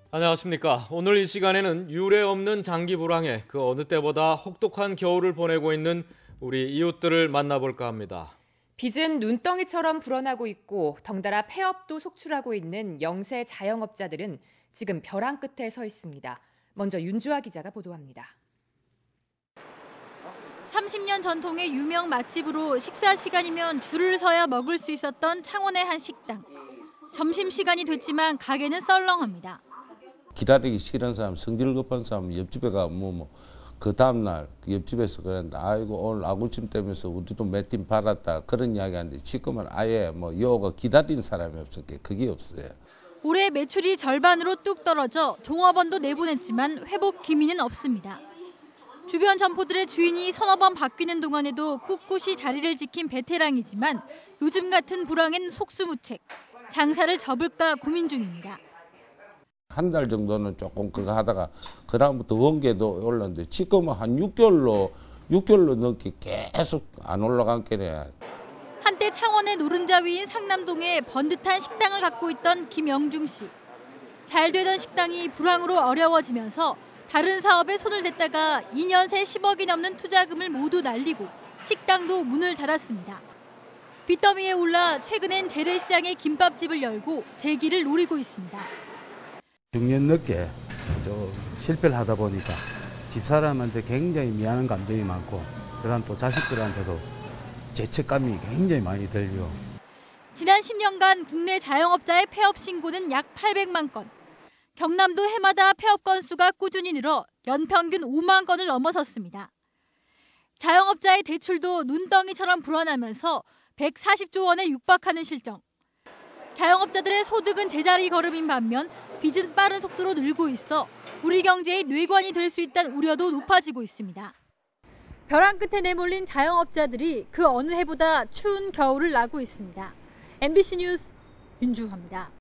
안녕하십니까. 오늘 이 시간에는 유례 없는 장기 불황에 그 어느 때보다 혹독한 겨울을 보내고 있는 우리 이웃들을 만나볼까 합니다. 빚은 눈덩이처럼 불어나고 있고 덩달아 폐업도 속출하고 있는 영세 자영업자들은 지금 벼랑 끝에 서 있습니다. 먼저 윤주아 기자가 보도합니다. 30년 전통의 유명 맛집으로 식사 시간이면 줄을 서야 먹을 수 있었던 창원의 한 식당. 점심시간이 됐지만 가게는 썰렁합니다. 기다리기 싫은 사람, 성질 급한 사람, 옆집에 가면 그 다음날 옆집에서 그랬는데 아이고 오늘 아구찜 때면서 우리도 몇 팀 팔았다 그런 이야기 하는데 지금은 아예 요가 기다린 사람이 없으니까 그게 없어요. 올해 매출이 절반으로 뚝 떨어져 종업원도 내보냈지만 회복 기미는 없습니다. 주변 점포들의 주인이 서너 번 바뀌는 동안에도 꿋꿋이 자리를 지킨 베테랑이지만 요즘 같은 불황엔 속수무책, 장사를 접을까 고민 중입니다. 한 달 정도는 조금 그거 하다가 그다음부터 원계도 올랐는데 지금은 한 6개월로 넘게 계속 안 올라간 게네. 한때 창원의 노른자 위인 상남동에 번듯한 식당을 갖고 있던 김영중 씨. 잘 되던 식당이 불황으로 어려워지면서 다른 사업에 손을 댔다가 2년 새 10억이 넘는 투자금을 모두 날리고 식당도 문을 닫았습니다. 빚더미에 올라 최근엔 재래시장에 김밥집을 열고 재기를 노리고 있습니다. 중년 늦게 실패를 하다 보니까 집사람한테 굉장히 미안한 감정이 많고 그다음 또 자식들한테도 죄책감이 굉장히 많이 들죠. 지난 10년간 국내 자영업자의 폐업 신고는 약 800만 건. 경남도 해마다 폐업 건수가 꾸준히 늘어 연평균 5만 건을 넘어섰습니다. 자영업자의 대출도 눈덩이처럼 불어나면서 140조 원에 육박하는 실정. 자영업자들의 소득은 제자리 걸음인 반면 빚은 빠른 속도로 늘고 있어 우리 경제의 뇌관이 될 수 있다는 우려도 높아지고 있습니다. 벼랑 끝에 내몰린 자영업자들이 그 어느 해보다 추운 겨울을 나고 있습니다. MBC 뉴스 윤주화입니다.